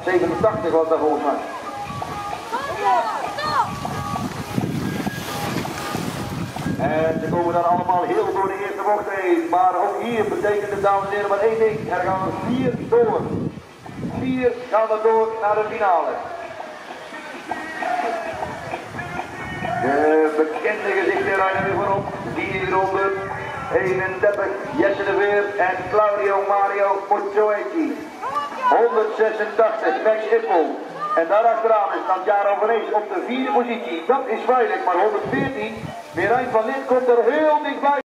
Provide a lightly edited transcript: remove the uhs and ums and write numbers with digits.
87 was dat volgens mij. En ze komen dan allemaal heel door de eerste bocht heen. Maar ook hier betekent het, dames en heren, maar één ding. Er gaan er 4 door. 4 gaan er door naar de finale. De bekende gezichten rijden weer voorop. 431 Jesse de Veer en Claudio Mario Poccioetti. 186 Max Ippel. En daarachteraan is Nadjaro Vrees op de 4e positie. Dat is veilig, maar 114 Merijn van Lint komt er heel dichtbij.